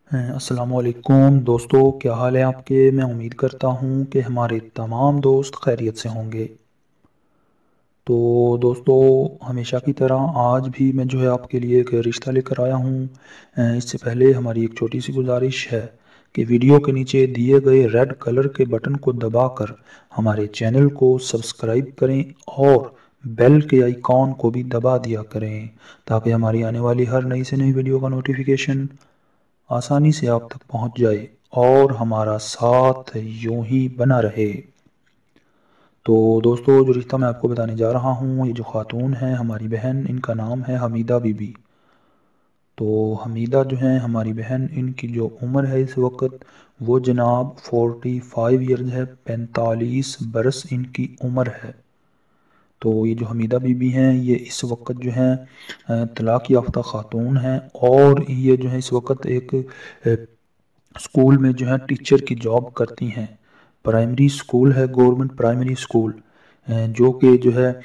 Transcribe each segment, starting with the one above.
السلام علیکم دوستو، کیا حال ہے آپ کے؟ میں امید کرتا ہوں کہ ہمارے تمام دوست خیریت سے ہوں گے۔ تو دوستو، ہمیشہ کی طرح آج بھی میں آپ کے لیے ایک رشتہ لے کر آیا ہوں۔ اس سے پہلے ہماری ایک چھوٹی سی گزارش ہے کہ ویڈیو کے نیچے دیے گئے ریڈ کلر کے بٹن کو دبا کر ہمارے چینل کو سبسکرائب کریں اور بیل کے آئیکن کو بھی دبا دیا کریں تاکہ ہماری آنے والی ہر نئی سے نئی ویڈیو کا نوٹیفیکیشن آسانی سے آپ تک پہنچ جائے اور ہمارا ساتھ یوں ہی بنا رہے۔ تو دوستو، جو رشتہ میں آپ کو بتانے جا رہا ہوں، یہ جو خاتون ہیں ہماری بہن، ان کا نام ہے حمیدہ بی بی۔ تو حمیدہ جو ہیں ہماری بہن، ان کی جو عمر ہے اس وقت وہ جناب 45 ایئرز ہے، 45 برس ان کی عمر ہے۔ تو یہ جو حمیدہ بی بی ہیں، یہ اس وقت جو ہیں طلاق یافتہ خاتون ہیں، اور یہ جو ہے اس وقت ایک اسکول میں جو ہے ٹیچر کی جاب کرتی ہیں۔ پرائمری اسکول ہے، گورنمنٹ پرائمری اسکول، جو کہ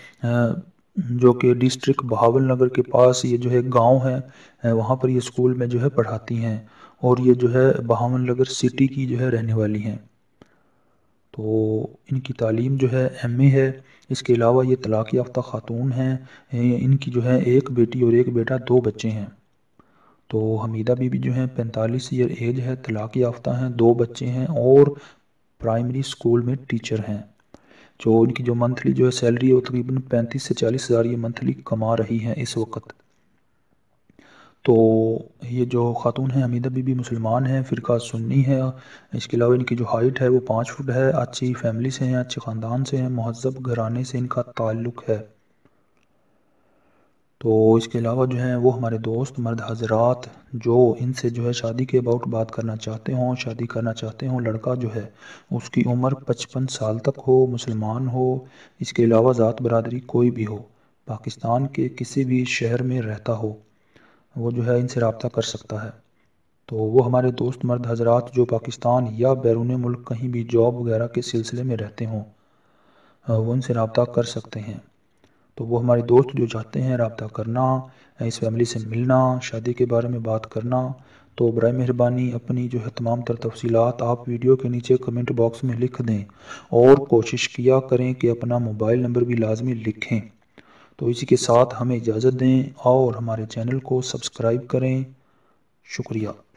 ڈسٹرکٹ بہاول نگر کے پاس یہ جو ہے گاؤں ہے، وہاں پر یہ اسکول میں جو ہے پڑھاتی ہیں، اور یہ جو ہے بہاول نگر سٹی کی جو ہے رہنے والی ہیں۔ تو ان کی تعلیم جو ہے ایم اے ہے۔ اس کے علاوہ یہ طلاق یافتہ خاتون ہیں۔ ان کی جو ہے ایک بیٹی اور ایک بیٹا، 2 بچے ہیں۔ تو حمیدہ بی بی جو ہیں 45 ایئر ایج ہے، طلاق یافتہ ہیں، 2 بچے ہیں، اور پرائمری اسکول میں ٹیچر ہیں۔ جو ان کی جو منتھلی جو ہے سیلری ہے وہ تقریباً 35 سے 40 ہزار یہ منتھلی کما رہی ہیں اس وقت۔ تو یہ جو خاتون ہیں حمیدہ بی بی مسلمان ہیں، فرقہ سنی ہے۔ اس کے علاوہ ان کی جو ہائٹ ہے وہ 5 فٹ ہے، اچھی فیملی سے ہیں، اچھے خاندان سے ہیں، مہذب گھرانے سے ان کا تعلق ہے۔ تو اس کے علاوہ جو ہیں وہ ہمارے دوست مرد حضرات جو ان سے جو ہے شادی کے اباؤٹ بات کرنا چاہتے ہوں، شادی کرنا چاہتے ہوں، لڑکا جو ہے اس کی عمر 55 سال تک ہو، مسلمان ہو، اس کے علاوہ ذات برادری کوئی بھی ہو، پاکستان کے کسی بھی شہر میں رہتا ہو، وہ جو ہے ان سے رابطہ کر سکتا ہے۔ تو وہ ہمارے دوست مرد حضرات جو پاکستان یا بیرون ملک کہیں بھی جاب وغیرہ کے سلسلے میں رہتے ہوں، وہ ان سے رابطہ کر سکتے ہیں۔ تو وہ ہمارے دوست جو چاہتے ہیں رابطہ کرنا، اس فیملی سے ملنا، شادی کے بارے میں بات کرنا، تو برائے مہربانی اپنی جو ہے تمام تر تفصیلات آپ ویڈیو کے نیچے کمنٹ باکس میں لکھ دیں، اور کوشش کیا کریں کہ اپنا موبائل نمبر بھی لازمی لکھیں۔ تو اسی کے ساتھ ہمیں اجازت دیں اور ہمارے چینل کو سبسکرائب کریں۔ شکریہ۔